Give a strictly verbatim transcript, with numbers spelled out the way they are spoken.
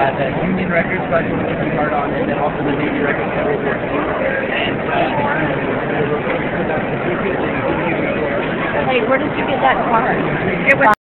uh, the Union Records collection with the card on it, and then also the Navy Records cover. And uh, Hey, where did you get that card? It was